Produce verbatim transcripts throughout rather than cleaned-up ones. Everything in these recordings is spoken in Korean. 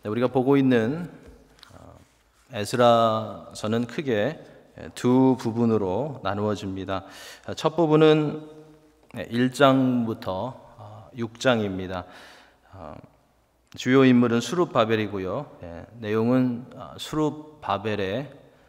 우리가 보고 있는 에스라서는 크게 두 부분으로 나누어집니다. 첫 부분은 일 장부터 육 장입니다. 주요 인물은 수룹바벨이고요. 내용은 수룹바벨의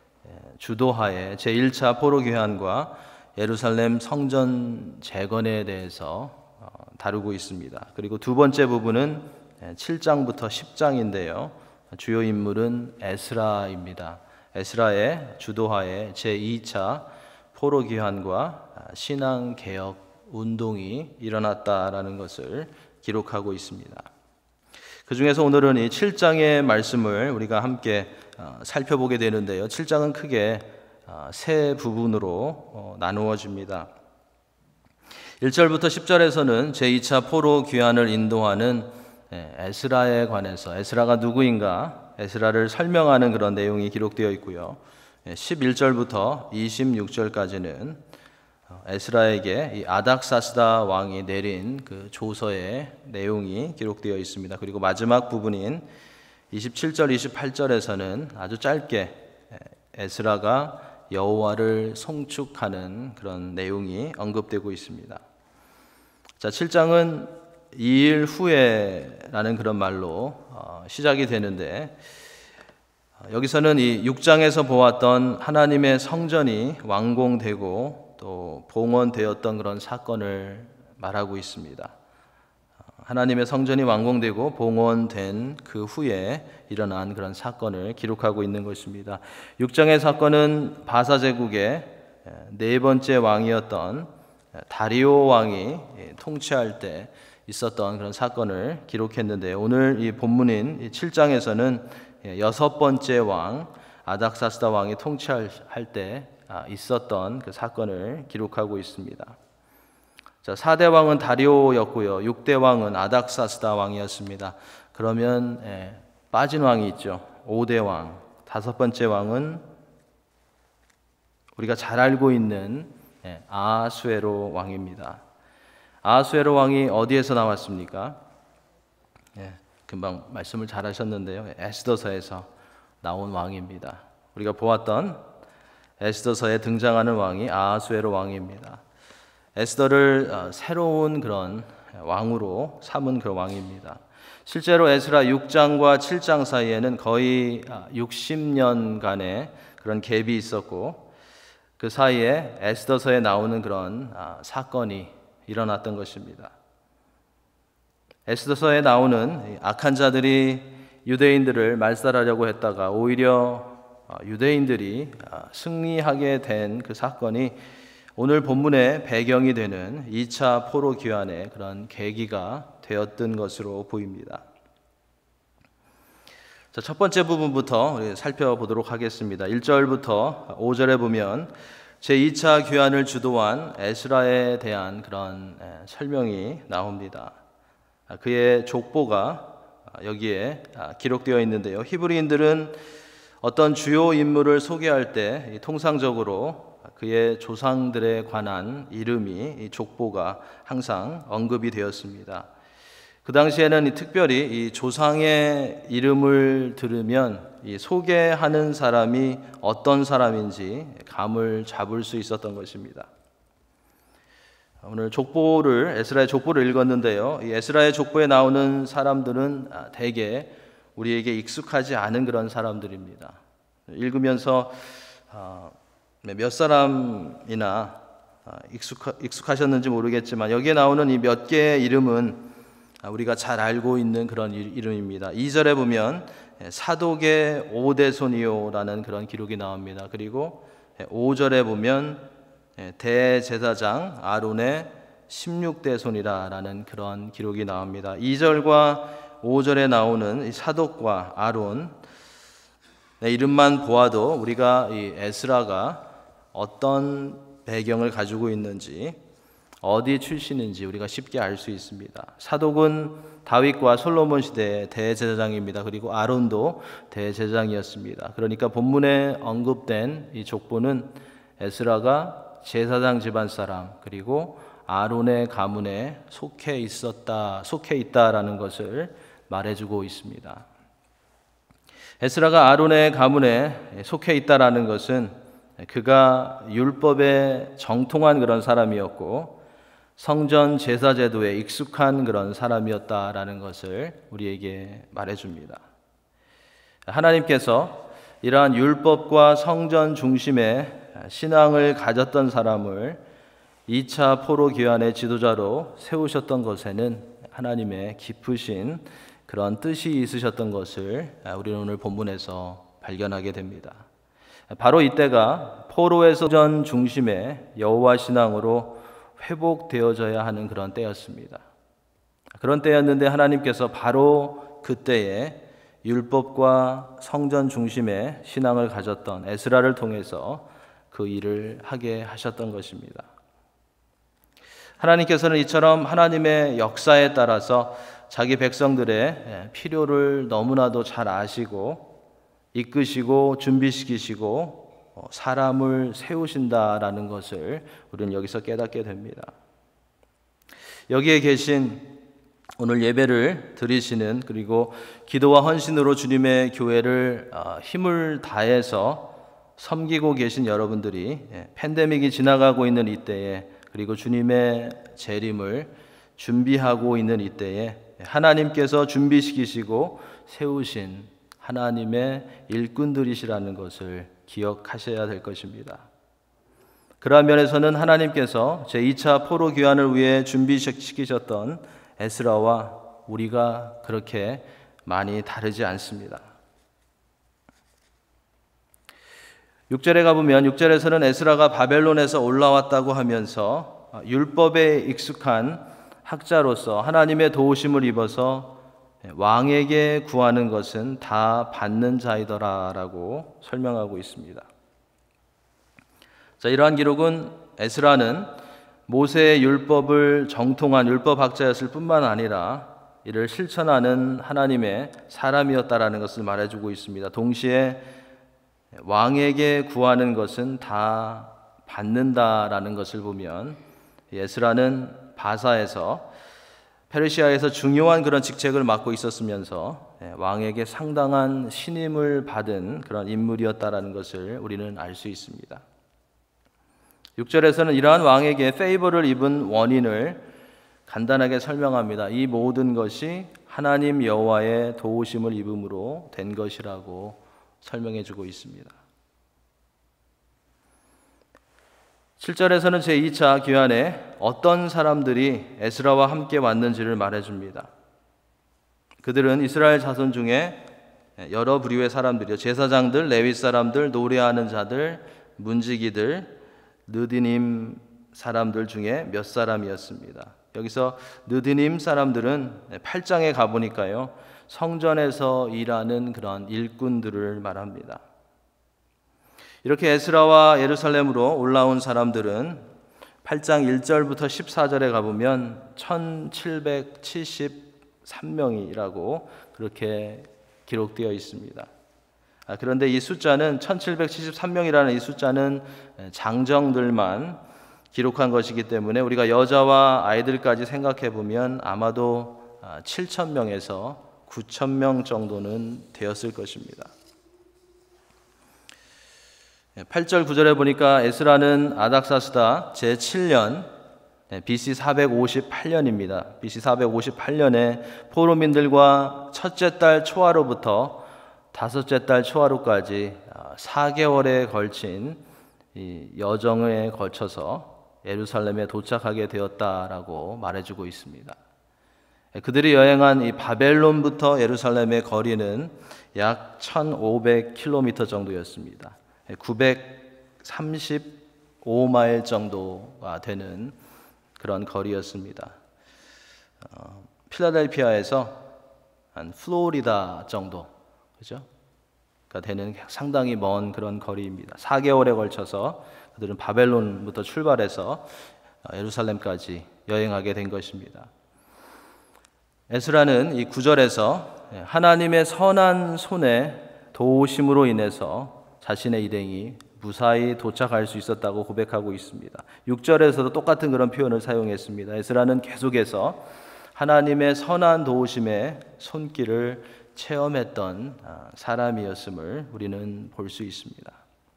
주도하에 제일 차 포로 귀환과 예루살렘 성전 재건에 대해서 다루고 있습니다. 그리고 두 번째 부분은 칠 장부터 십 장인데요. 주요 인물은 에스라입니다. 에스라의 주도하에 제이 차 포로 귀환과 신앙 개혁 운동이 일어났다라는 것을 기록하고 있습니다. 그 중에서 오늘은 이 칠 장의 말씀을 우리가 함께 살펴보게 되는데요. 칠 장은 크게 세 부분으로 나누어집니다. 일 절부터 십 절에서는 제이 차 포로 귀환을 인도하는 에스라에 관해서 에스라가 누구인가 에스라를 설명하는 그런 내용이 기록되어 있고요. 십일 절부터 이십육 절까지는 에스라에게 이 아닥사스다 왕이 내린 그 조서의 내용이 기록되어 있습니다. 그리고 마지막 부분인 이십칠 절 이십팔 절에서는 아주 짧게 에스라가 여호와를 송축하는 그런 내용이 언급되고 있습니다. 자, 칠 장은 이 일 후에라는 그런 말로 시작이 되는데, 여기서는 이 육 장에서 보았던 하나님의 성전이 완공되고 또 봉헌되었던 그런 사건을 말하고 있습니다. 하나님의 성전이 완공되고 봉헌된 그 후에 일어난 그런 사건을 기록하고 있는 것입니다. 육 장의 사건은 바사 제국의 네 번째 왕이었던 다리오 왕이 통치할 때 있었던 그런 사건을 기록했는데, 오늘 이 본문인 칠 장에서는 여섯 번째 왕 아닥사스다 왕이 통치할 때 있었던 그 사건을 기록하고 있습니다. 자, 사 대 왕은 다리오였고요. 육 대 왕은 아닥사스다 왕이었습니다. 그러면 예, 빠진 왕이 있죠. 오 대 왕, 다섯 번째 왕은 우리가 잘 알고 있는 예, 아하수에로 왕입니다. 아하수에로 왕이 어디에서 나왔습니까? 예, 금방 말씀을 잘 하셨는데요. 에스더서에서 나온 왕입니다. 우리가 보았던 에스더서에 등장하는 왕이 아하수에로 왕입니다. 에스더를 새로운 그런 왕으로 삼은 그 왕입니다. 실제로 에스라 육 장과 칠 장 사이에는 거의 육십 년간의 그런 갭이 있었고, 그 사이에 에스더서에 나오는 그런 사건이 일어났던 것입니다. 에스더서에 나오는 악한 자들이 유대인들을 말살하려고 했다가 오히려 유대인들이 승리하게 된 그 사건이 오늘 본문의 배경이 되는 이 차 포로 귀환의 그런 계기가 되었던 것으로 보입니다. 자, 첫 번째 부분부터 우리 살펴보도록 하겠습니다. 일 절부터 오 절에 보면 제이 차 귀환을 주도한 에스라에 대한 그런 설명이 나옵니다. 그의 족보가 여기에 기록되어 있는데요. 히브리인들은 어떤 주요 인물을 소개할 때 통상적으로 그의 조상들에 관한 이름이 이 족보가 항상 언급이 되었습니다. 그 당시에는 특별히 이 조상의 이름을 들으면 이 소개하는 사람이 어떤 사람인지 감을 잡을 수 있었던 것입니다. 오늘 족보를 에스라의 족보를 읽었는데요. 이 에스라의 족보에 나오는 사람들은 대개 우리에게 익숙하지 않은 그런 사람들입니다. 읽으면서 몇 사람이나 익숙하, 익숙하셨는지 모르겠지만 여기에 나오는 이 몇 개의 이름은 우리가 잘 알고 있는 그런 이름입니다. 이 절에 보면 사독의 오대손이요라는 그런 기록이 나옵니다. 그리고 오 절에 보면 대제사장 아론의 십육 대 손이라는 그런 기록이 나옵니다. 이 절과 오 절에 나오는 사독과 아론 이름만 보아도 우리가 이 에스라가 어떤 배경을 가지고 있는지, 어디 출신인지 우리가 쉽게 알 수 있습니다. 사독은 다윗과 솔로몬 시대의 대제사장입니다. 그리고 아론도 대제사장이었습니다. 그러니까 본문에 언급된 이 족보는 에스라가 제사장 집안 사람, 그리고 아론의 가문에 속해 있었다, 속해 있다라는 것을 말해주고 있습니다. 에스라가 아론의 가문에 속해 있다라는 것은 그가 율법에 정통한 그런 사람이었고 성전 제사 제도에 익숙한 그런 사람이었다라는 것을 우리에게 말해줍니다. 하나님께서 이러한 율법과 성전 중심의 신앙을 가졌던 사람을 이 차 포로 귀환의 지도자로 세우셨던 것에는 하나님의 깊으신 그런 뜻이 있으셨던 것을 우리는 오늘 본문에서 발견하게 됩니다. 바로 이때가 포로의 성전 중심의 여호와 신앙으로 회복되어져야 하는 그런 때였습니다. 그런 때였는데 하나님께서 바로 그때에 율법과 성전 중심의 신앙을 가졌던 에스라를 통해서 그 일을 하게 하셨던 것입니다. 하나님께서는 이처럼 하나님의 역사에 따라서 자기 백성들의 필요를 너무나도 잘 아시고 이끄시고 준비시키시고 사람을 세우신다라는 것을 우리는 여기서 깨닫게 됩니다. 여기에 계신 오늘 예배를 드리시는 그리고 기도와 헌신으로 주님의 교회를 힘을 다해서 섬기고 계신 여러분들이 팬데믹이 지나가고 있는 이때에 그리고 주님의 재림을 준비하고 있는 이때에 하나님께서 준비시키시고 세우신 하나님의 일꾼들이시라는 것을 기억하셔야 될 것입니다. 그러한 면에서는 하나님께서 제이 차 포로 귀환을 위해 준비시키셨던 에스라와 우리가 그렇게 많이 다르지 않습니다. 육 절에 가보면 육 절에서는 에스라가 바벨론에서 올라왔다고 하면서 율법에 익숙한 학자로서 하나님의 도우심을 입어서 왕에게 구하는 것은 다 받는 자이더라라고 설명하고 있습니다. 자, 이러한 기록은 에스라는 모세의 율법을 정통한 율법학자였을 뿐만 아니라 이를 실천하는 하나님의 사람이었다라는 것을 말해주고 있습니다. 동시에 왕에게 구하는 것은 다 받는다라는 것을 보면 에스라는 바사에서 페르시아에서 중요한 그런 직책을 맡고 있었으면서 왕에게 상당한 신임을 받은 그런 인물이었다라는 것을 우리는 알 수 있습니다. 육 절에서는 이러한 왕에게 페이버를 입은 원인을 간단하게 설명합니다. 이 모든 것이 하나님 여호와의 도우심을 입음으로 된 것이라고 설명해 주고 있습니다. 칠 절에서는 제이 차 귀환에 어떤 사람들이 에스라와 함께 왔는지를 말해줍니다. 그들은 이스라엘 자손 중에 여러 부류의 사람들이요, 제사장들, 레위 사람들, 노래하는 자들, 문지기들, 느디님 사람들 중에 몇 사람이었습니다. 여기서 느디님 사람들은 팔 장에 가보니까요, 성전에서 일하는 그런 일꾼들을 말합니다. 이렇게 에스라와 예루살렘으로 올라온 사람들은 팔 장 일 절부터 십사 절에 가보면 천칠백칠십삼 명이라고 그렇게 기록되어 있습니다. 그런데 이 숫자는 천칠백칠십삼 명이라는 이 숫자는 장정들만 기록한 것이기 때문에 우리가 여자와 아이들까지 생각해 보면 아마도 칠천 명에서 구천 명 정도는 되었을 것입니다. 팔 절 구 절에 보니까 에스라는 아닥사스다 제칠 년 비씨 사백오십팔 년입니다. 비씨 사백오십팔 년에 포로민들과 첫째 달 초하루부터 다섯째 달 초하루까지 사 개월에 걸친 이 여정에 걸쳐서 예루살렘에 도착하게 되었다라고 말해주고 있습니다. 그들이 여행한 이 바벨론부터 예루살렘의 거리는 약 천오백 킬로미터 정도였습니다. 구백삼십오 마일 정도가 되는 그런 거리였습니다. 어, 필라델피아에서 한 플로리다 정도, 그죠? 가 되는 상당히 먼 그런 거리입니다. 사 개월에 걸쳐서 그들은 바벨론부터 출발해서 예루살렘까지 여행하게 된 것입니다. 에스라는 이 구 절에서 하나님의 선한 손의 도우심으로 인해서 자신의 일행이 무사히 도착할 수 있었다고 고백하고 있습니다. 육 절에서도 똑같은 그런 표현을 사용했습니다. 에스라는 계속해서 하나님의 선한 도우심의 손길을 체험했던 사람이었음을 우리는 볼 수 있습니다.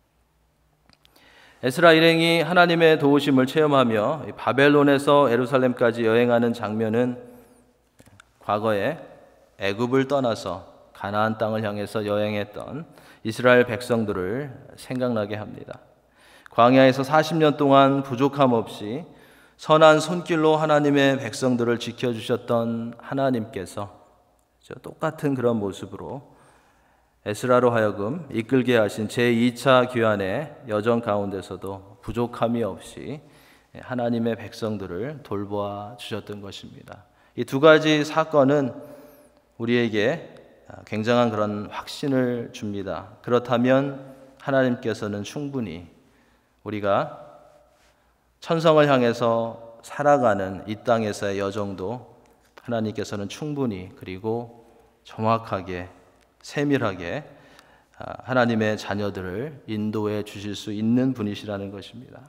에스라 일행이 하나님의 도우심을 체험하며 바벨론에서 예루살렘까지 여행하는 장면은 과거에 애굽을 떠나서 가나안 땅을 향해서 여행했던 이스라엘 백성들을 생각나게 합니다. 광야에서 사십 년 동안 부족함 없이 선한 손길로 하나님의 백성들을 지켜주셨던 하나님께서 똑같은 그런 모습으로 에스라로 하여금 이끌게 하신 제이 차 귀환의 여정 가운데서도 부족함이 없이 하나님의 백성들을 돌보아 주셨던 것입니다. 이 두 가지 사건은 우리에게 굉장한 그런 확신을 줍니다. 그렇다면 하나님께서는 충분히 우리가 천성을 향해서 살아가는 이 땅에서의 여정도 하나님께서는 충분히 그리고 정확하게 세밀하게 하나님의 자녀들을 인도해 주실 수 있는 분이시라는 것입니다.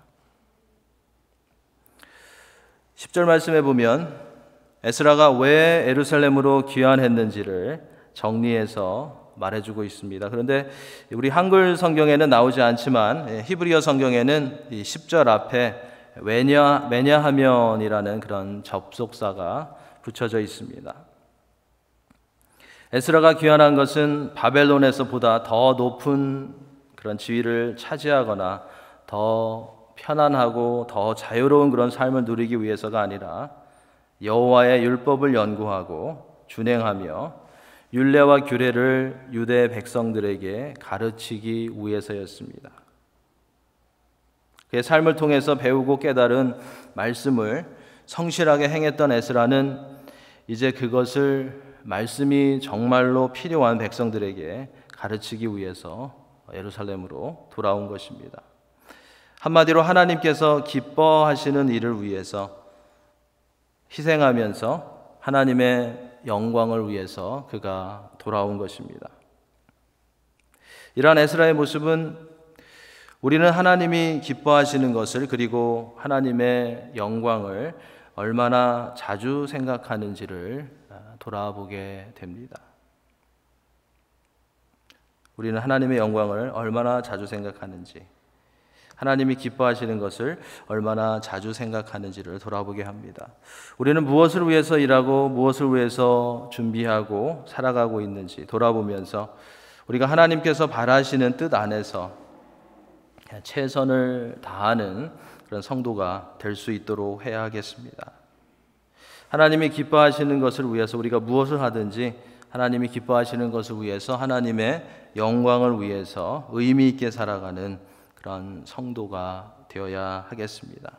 십 절 말씀에 보면 에스라가 왜 예루살렘으로 귀환했는지를 정리해서 말해주고 있습니다. 그런데 우리 한글 성경에는 나오지 않지만 히브리어 성경에는 이 십 절 앞에 왜냐, 왜냐하면이라는 그런 접속사가 붙여져 있습니다. 에스라가 귀환한 것은 바벨론에서 보다 더 높은 그런 지위를 차지하거나 더 편안하고 더 자유로운 그런 삶을 누리기 위해서가 아니라 여호와의 율법을 연구하고 준행하며 율례와 규례를 유대 백성들에게 가르치기 위해서였습니다. 그의 삶을 통해서 배우고 깨달은 말씀을 성실하게 행했던 에스라는 이제 그것을 말씀이 정말로 필요한 백성들에게 가르치기 위해서 예루살렘으로 돌아온 것입니다. 한마디로 하나님께서 기뻐하시는 일을 위해서 희생하면서 하나님의 영광을 위해서 그가 돌아온 것입니다. 이러한 에스라의 모습은 우리는 하나님이 기뻐하시는 것을 그리고 하나님의 영광을 얼마나 자주 생각하는지를 돌아보게 됩니다. 우리는 하나님의 영광을 얼마나 자주 생각하는지, 하나님이 기뻐하시는 것을 얼마나 자주 생각하는지를 돌아보게 합니다. 우리는 무엇을 위해서 일하고 무엇을 위해서 준비하고 살아가고 있는지 돌아보면서 우리가 하나님께서 바라시는 뜻 안에서 최선을 다하는 그런 성도가 될 수 있도록 해야 하겠습니다. 하나님이 기뻐하시는 것을 위해서 우리가 무엇을 하든지 하나님이 기뻐하시는 것을 위해서 하나님의 영광을 위해서 의미 있게 살아가는 그런 성도가 되어야 하겠습니다.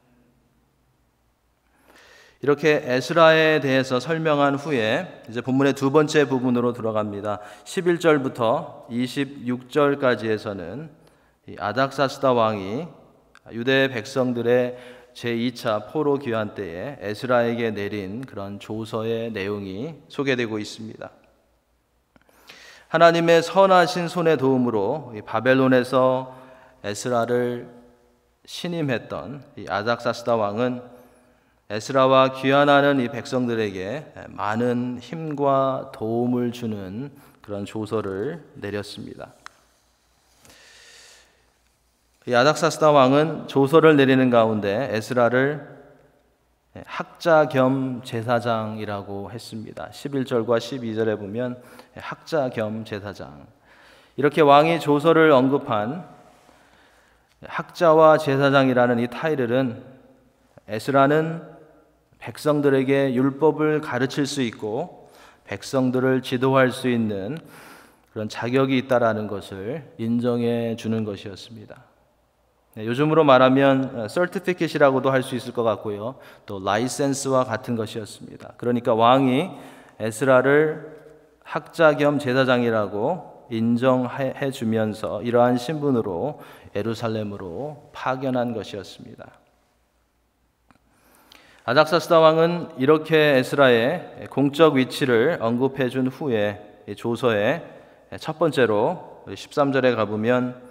이렇게 에스라에 대해서 설명한 후에 이제 본문의 두 번째 부분으로 들어갑니다. 십일 절부터 이십육 절까지에서는 아닥사스다 왕이 유대 백성들의 제이 차 포로 귀환 때에 에스라에게 내린 그런 조서의 내용이 소개되고 있습니다. 하나님의 선하신 손의 도움으로 바벨론에서 에스라를 신임했던 이 아닥사스다 왕은 에스라와 귀환하는 이 백성들에게 많은 힘과 도움을 주는 그런 조서를 내렸습니다. 이 아닥사스다 왕은 조서를 내리는 가운데 에스라를 학자 겸 제사장이라고 했습니다. 십일 절과 십이 절에 보면 학자 겸 제사장, 이렇게 왕이 조서를 언급한 학자와 제사장이라는 이 타이틀은 에스라는 백성들에게 율법을 가르칠 수 있고 백성들을 지도할 수 있는 그런 자격이 있다라는 것을 인정해 주는 것이었습니다. 네, 요즘으로 말하면 서티피켓이라고도 할 수 있을 것 같고요, 또 라이센스와 같은 것이었습니다. 그러니까 왕이 에스라를 학자 겸 제사장이라고 인정해 주면서 이러한 신분으로 예루살렘으로 파견한 것이었습니다. 아닥사스다 왕은 이렇게 에스라의 공적 위치를 언급해 준 후에 조서의 첫 번째로 십삼 절에 가보면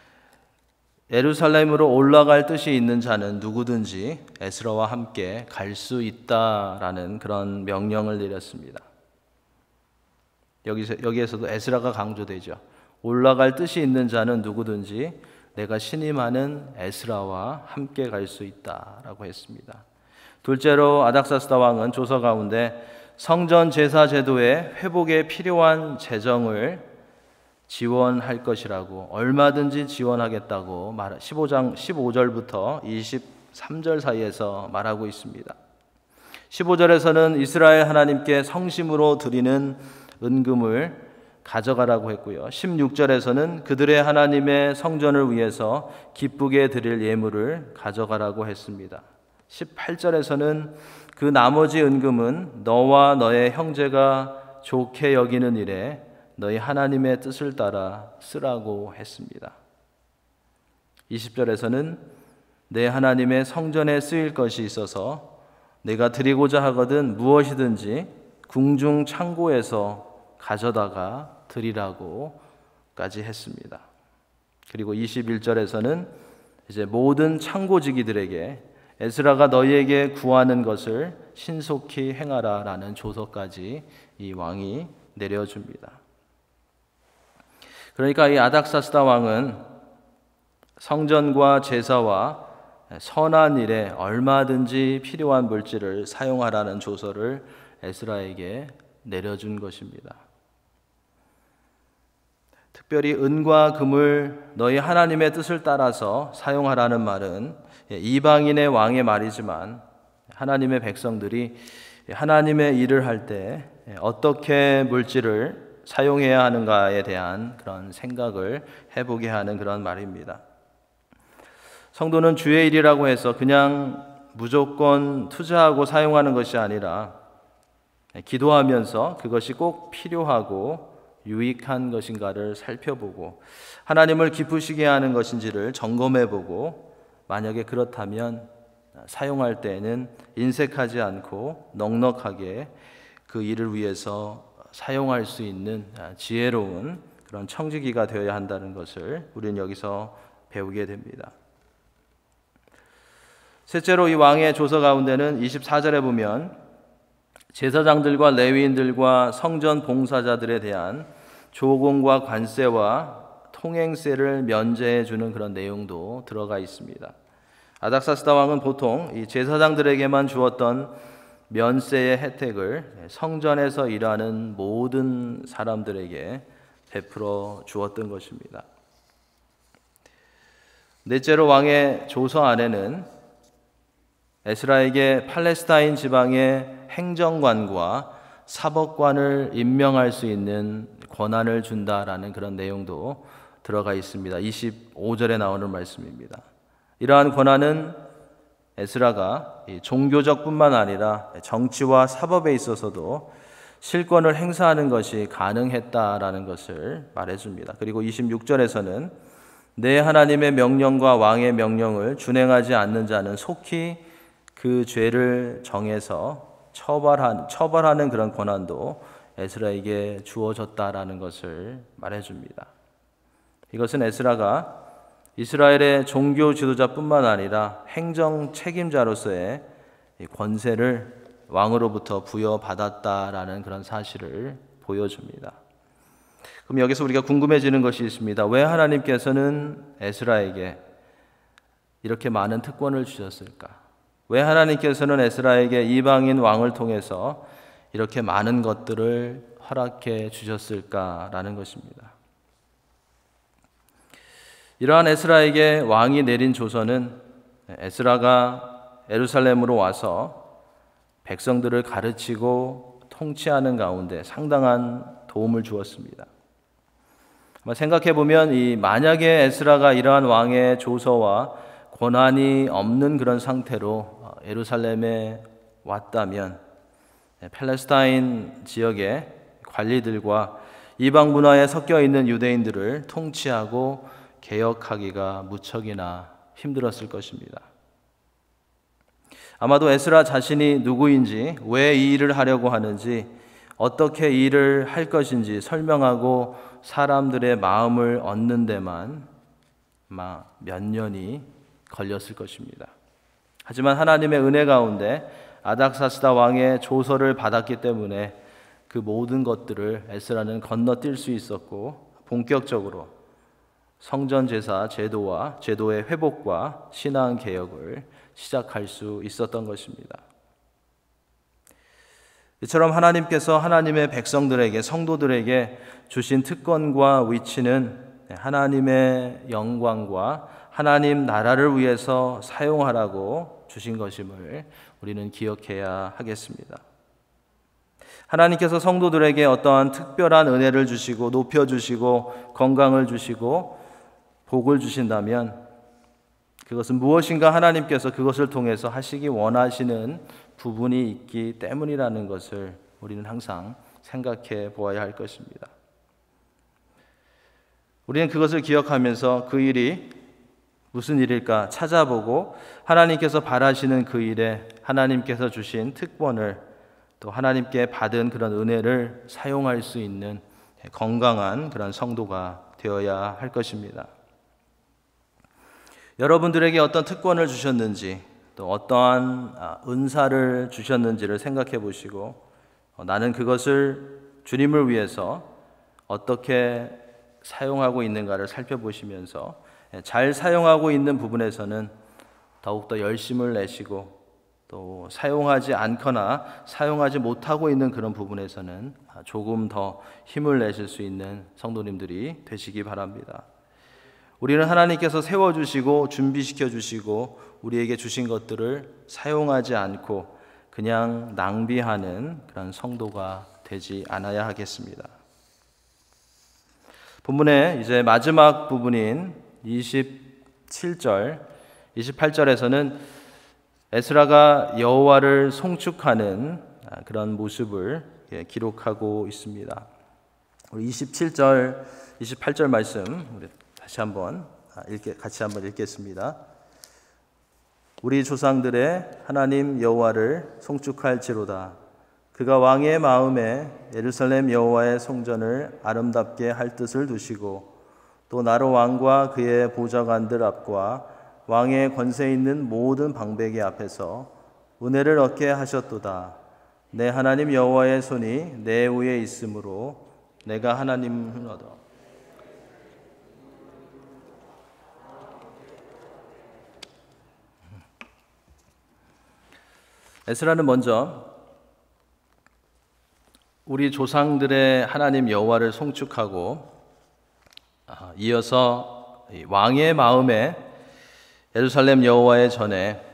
예루살렘으로 올라갈 뜻이 있는 자는 누구든지 에스라와 함께 갈 수 있다라는 그런 명령을 내렸습니다. 여기서, 여기에서도 에스라가 강조되죠. 올라갈 뜻이 있는 자는 누구든지 내가 신임하는 에스라와 함께 갈 수 있다라고 했습니다. 둘째로 아닥사스다 왕은 조서 가운데 성전 제사 제도의 회복에 필요한 재정을 지원할 것이라고, 얼마든지 지원하겠다고 말, 십오 장 십오 절부터 이십삼 절 사이에서 말하고 있습니다. 십오 절에서는 이스라엘 하나님께 성심으로 드리는 은금을 가져가라고 했고요. 십육 절에서는 그들의 하나님의 성전을 위해서 기쁘게 드릴 예물을 가져가라고 했습니다. 십팔 절에서는 그 나머지 은금은 너와 너의 형제가 좋게 여기는 일에 너희 하나님의 뜻을 따라 쓰라고 했습니다. 이십 절에서는 내 하나님의 성전에 쓰일 것이 있어서 내가 드리고자 하거든 무엇이든지 궁중 창고에서 가져다가 드리라고까지 했습니다. 그리고 이십일 절에서는 이제 모든 창고지기들에게 에스라가 너희에게 구하는 것을 신속히 행하라라는 조서까지 이 왕이 내려줍니다. 그러니까 이 아닥사스다 왕은 성전과 제사와 선한 일에 얼마든지 필요한 물질을 사용하라는 조서를 에스라에게 내려준 것입니다. 특별히 은과 금을 너희 하나님의 뜻을 따라서 사용하라는 말은 이방인의 왕의 말이지만 하나님의 백성들이 하나님의 일을 할 때 어떻게 물질을 사용해야 하는가에 대한 그런 생각을 해보게 하는 그런 말입니다. 성도는 주의 일이라고 해서 그냥 무조건 투자하고 사용하는 것이 아니라 기도하면서 그것이 꼭 필요하고 유익한 것인가를 살펴보고 하나님을 기쁘시게 하는 것인지를 점검해보고 만약에 그렇다면 사용할 때에는 인색하지 않고 넉넉하게 그 일을 위해서 사용할 수 있는 지혜로운 그런 청지기가 되어야 한다는 것을 우리는 여기서 배우게 됩니다. 셋째로 이 왕의 조서 가운데는 이십사 절에 보면 제사장들과 레위인들과 성전 봉사자들에 대한 조공과 관세와 통행세를 면제해 주는 그런 내용도 들어가 있습니다. 아닥사스다 왕은 보통 이 제사장들에게만 주었던 면세의 혜택을 성전에서 일하는 모든 사람들에게 베풀어 주었던 것입니다. 넷째로 왕의 조서 안에는 에스라에게 팔레스타인 지방의 행정관과 사법관을 임명할 수 있는 권한을 준다라는 그런 내용도 들어가 있습니다. 이십오 절에 나오는 말씀입니다. 이러한 권한은 에스라가 종교적 뿐만 아니라 정치와 사법에 있어서도 실권을 행사하는 것이 가능했다라는 것을 말해줍니다. 그리고 이십육 절에서는 내 하나님의 명령과 왕의 명령을 준행하지 않는 자는 속히 그 죄를 정해서 처벌한, 처벌하는 그런 권한도 에스라에게 주어졌다라는 것을 말해줍니다. 이것은 에스라가 이스라엘의 종교 지도자뿐만 아니라 행정 책임자로서의 권세를 왕으로부터 부여받았다라는 그런 사실을 보여줍니다. 그럼 여기서 우리가 궁금해지는 것이 있습니다. 왜 하나님께서는 에스라에게 이렇게 많은 특권을 주셨을까? 왜 하나님께서는 에스라에게 이방인 왕을 통해서 이렇게 많은 것들을 허락해 주셨을까라는 것입니다. 이러한 에스라에게 왕이 내린 조서는 에스라가 예루살렘으로 와서 백성들을 가르치고 통치하는 가운데 상당한 도움을 주었습니다. 생각해 보면 이 만약에 에스라가 이러한 왕의 조서와 권한이 없는 그런 상태로 예루살렘에 왔다면 팔레스타인 지역의 관리들과 이방 문화에 섞여 있는 유대인들을 통치하고 개혁하기가 무척이나 힘들었을 것입니다. 아마도 에스라 자신이 누구인지, 왜 이 일을 하려고 하는지, 어떻게 이 일을 할 것인지 설명하고 사람들의 마음을 얻는 데만 아마 몇 년이 걸렸을 것입니다. 하지만 하나님의 은혜 가운데 아닥사스다 왕의 조서를 받았기 때문에 그 모든 것들을 에스라는 건너뛸 수 있었고 본격적으로 성전 제사 제도와 제도의 회복과 신앙 개혁을 시작할 수 있었던 것입니다. 이처럼 하나님께서 하나님의 백성들에게, 성도들에게 주신 특권과 위치는 하나님의 영광과 하나님 나라를 위해서 사용하라고 주신 것임을 우리는 기억해야 하겠습니다. 하나님께서 성도들에게 어떠한 특별한 은혜를 주시고 높여주시고 건강을 주시고 복을 주신다면 그것은 무엇인가 하나님께서 그것을 통해서 하시기 원하시는 부분이 있기 때문이라는 것을 우리는 항상 생각해 보아야 할 것입니다. 우리는 그것을 기억하면서 그 일이 무슨 일일까 찾아보고 하나님께서 바라시는 그 일에 하나님께서 주신 특권을 또 하나님께 받은 그런 은혜를 사용할 수 있는 건강한 그런 성도가 되어야 할 것입니다. 여러분들에게 어떤 특권을 주셨는지 또 어떠한 은사를 주셨는지를 생각해 보시고 나는 그것을 주님을 위해서 어떻게 사용하고 있는가를 살펴보시면서 잘 사용하고 있는 부분에서는 더욱더 열심을 내시고 또 사용하지 않거나 사용하지 못하고 있는 그런 부분에서는 조금 더 힘을 내실 수 있는 성도님들이 되시기 바랍니다. 우리는 하나님께서 세워주시고 준비시켜 주시고 우리에게 주신 것들을 사용하지 않고 그냥 낭비하는 그런 성도가 되지 않아야 하겠습니다. 본문의 이제 마지막 부분인 이십칠 절, 이십팔 절에서는 에스라가 여호와를 송축하는 그런 모습을 기록하고 있습니다. 우리 이십칠 절, 이십팔 절 말씀 우리 다시 한번 읽게, 같이 한번 읽겠습니다. 우리 조상들의 하나님 여호와를 송축할지로다. 그가 왕의 마음에 예루살렘 여호와의 성전을 아름답게 할 뜻을 두시고 또 나로 왕과 그의 보좌관들 앞과 왕의 권세 있는 모든 방백이 앞에서 은혜를 얻게 하셨도다. 내 하나님 여호와의 손이 내 위에 있으므로 내가 하나님을 얻어. 에스라는 먼저 우리 조상들의 하나님 여호와를 송축하고 이어서 왕의 마음에 예루살렘 여호와의 전에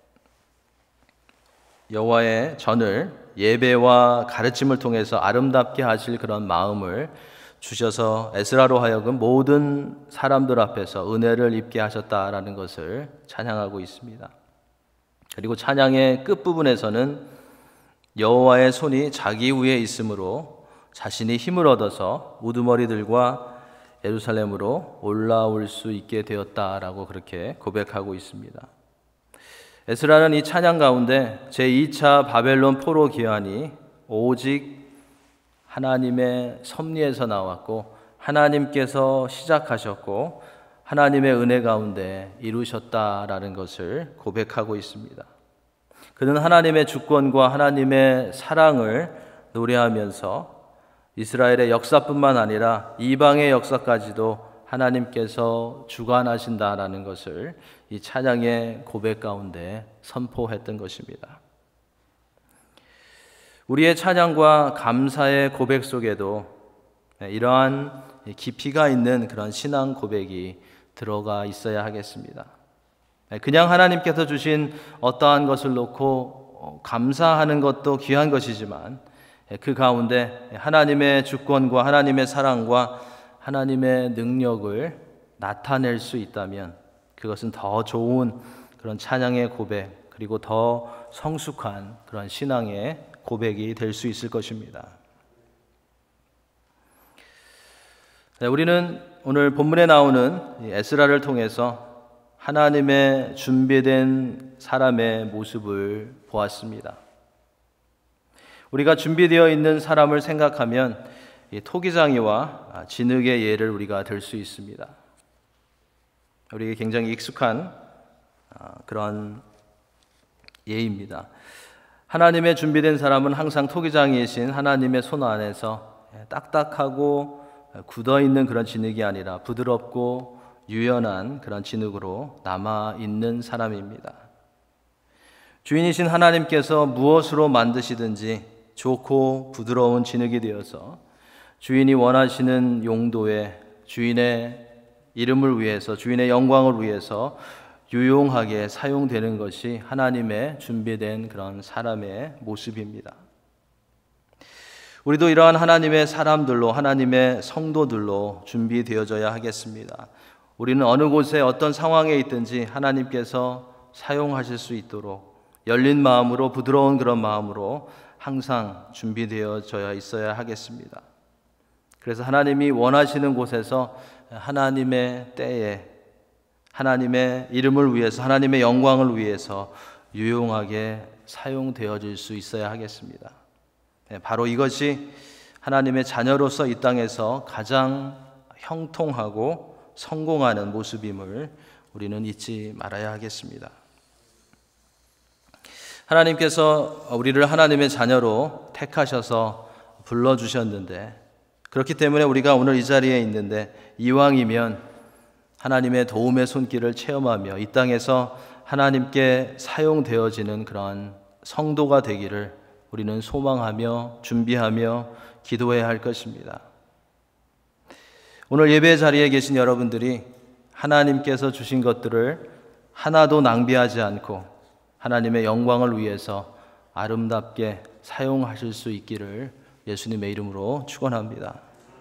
여호와의 전을 예배와 가르침을 통해서 아름답게 하실 그런 마음을 주셔서 에스라로 하여금 모든 사람들 앞에서 은혜를 입게 하셨다라는 것을 찬양하고 있습니다. 그리고 찬양의 끝부분에서는 여호와의 손이 자기 위에 있으므로 자신이 힘을 얻어서 우두머리들과 예루살렘으로 올라올 수 있게 되었다라고 그렇게 고백하고 있습니다. 에스라는 이 찬양 가운데 제이 차 바벨론 포로 기환이 오직 하나님의 섭리에서 나왔고 하나님께서 시작하셨고 하나님의 은혜 가운데 이루셨다라는 것을 고백하고 있습니다. 그는 하나님의 주권과 하나님의 사랑을 노래하면서 이스라엘의 역사뿐만 아니라 이방의 역사까지도 하나님께서 주관하신다라는 것을 이 찬양의 고백 가운데 선포했던 것입니다. 우리의 찬양과 감사의 고백 속에도 이러한 깊이가 있는 그런 신앙 고백이 들어가 있어야 하겠습니다. 그냥 하나님께서 주신 어떠한 것을 놓고 감사하는 것도 귀한 것이지만 그 가운데 하나님의 주권과 하나님의 사랑과 하나님의 능력을 나타낼 수 있다면 그것은 더 좋은 그런 찬양의 고백 그리고 더 성숙한 그런 신앙의 고백이 될 수 있을 것입니다. 네, 우리는 오늘 본문에 나오는 에스라를 통해서 하나님의 준비된 사람의 모습을 보았습니다. 우리가 준비되어 있는 사람을 생각하면 토기장이와 진흙의 예를 우리가 들 수 있습니다. 우리에게 굉장히 익숙한 그런 예입니다. 하나님의 준비된 사람은 항상 토기장이신 하나님의 손 안에서 딱딱하고 굳어있는 그런 진흙이 아니라 부드럽고 유연한 그런 진흙으로 남아있는 사람입니다. 주인이신 하나님께서 무엇으로 만드시든지 좋고 부드러운 진흙이 되어서 주인이 원하시는 용도의 주인의 이름을 위해서, 주인의 영광을 위해서 유용하게 사용되는 것이 하나님의 준비된 그런 사람의 모습입니다. 우리도 이러한 하나님의 사람들로, 하나님의 성도들로 준비되어져야 하겠습니다. 우리는 어느 곳에 어떤 상황에 있든지 하나님께서 사용하실 수 있도록 열린 마음으로, 부드러운 그런 마음으로 항상 준비되어져야 있어야 하겠습니다. 그래서 하나님이 원하시는 곳에서 하나님의 때에 하나님의 이름을 위해서, 하나님의 영광을 위해서 유용하게 사용되어질 수 있어야 하겠습니다. 바로 이것이 하나님의 자녀로서 이 땅에서 가장 형통하고 성공하는 모습임을 우리는 잊지 말아야 하겠습니다. 하나님께서 우리를 하나님의 자녀로 택하셔서 불러주셨는데, 그렇기 때문에 우리가 오늘 이 자리에 있는데 이왕이면 하나님의 도움의 손길을 체험하며 이 땅에서 하나님께 사용되어지는 그러한 성도가 되기를 우리는 소망하며 준비하며 기도해야 할 것입니다. 오늘 예배 자리에 계신 여러분들이 하나님께서 주신 것들을 하나도 낭비하지 않고 하나님의 영광을 위해서 아름답게 사용하실 수 있기를 예수님의 이름으로 축원합니다.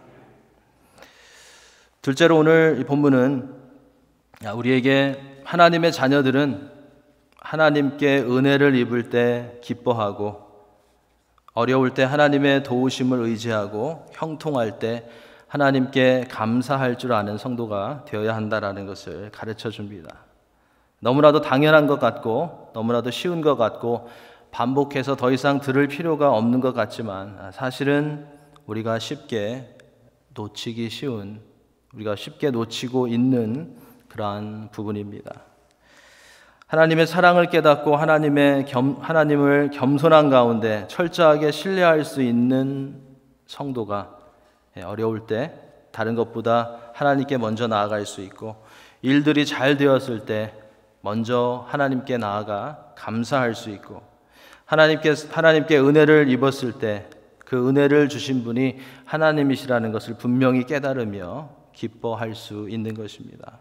둘째로 오늘 이 본문은 우리에게 하나님의 자녀들은 하나님께 은혜를 입을 때 기뻐하고 어려울 때 하나님의 도우심을 의지하고 형통할 때 하나님께 감사할 줄 아는 성도가 되어야 한다라는 것을 가르쳐 줍니다. 너무나도 당연한 것 같고 너무나도 쉬운 것 같고 반복해서 더 이상 들을 필요가 없는 것 같지만 사실은 우리가 쉽게 놓치기 쉬운, 우리가 쉽게 놓치고 있는 그러한 부분입니다. 하나님의 사랑을 깨닫고 하나님의 겸, 하나님을 겸손한 가운데 철저하게 신뢰할 수 있는 성도가 어려울 때 다른 것보다 하나님께 먼저 나아갈 수 있고, 일들이 잘 되었을 때 먼저 하나님께 나아가 감사할 수 있고, 하나님께, 하나님께 은혜를 입었을 때 그 은혜를 주신 분이 하나님이시라는 것을 분명히 깨달으며 기뻐할 수 있는 것입니다.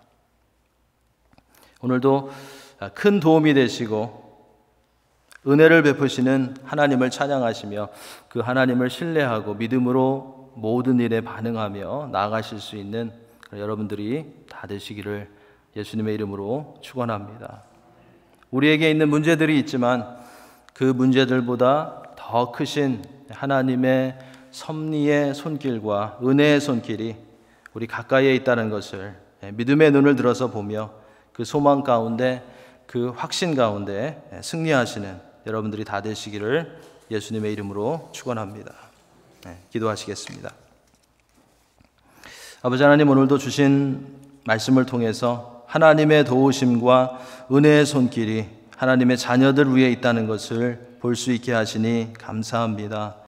오늘도 큰 도움이 되시고 은혜를 베푸시는 하나님을 찬양하시며 그 하나님을 신뢰하고 믿음으로 모든 일에 반응하며 나아가실 수 있는 여러분들이 다 되시기를 예수님의 이름으로 축원합니다. 우리에게 있는 문제들이 있지만 그 문제들보다 더 크신 하나님의 섭리의 손길과 은혜의 손길이 우리 가까이에 있다는 것을 믿음의 눈을 들어서 보며 그 소망 가운데, 그 확신 가운데 승리하시는 여러분들이 다 되시기를 예수님의 이름으로 축원합니다. 네, 기도하시겠습니다. 아버지 하나님, 오늘도 주신 말씀을 통해서 하나님의 도우심과 은혜의 손길이 하나님의 자녀들 위에 있다는 것을 볼 수 있게 하시니 감사합니다.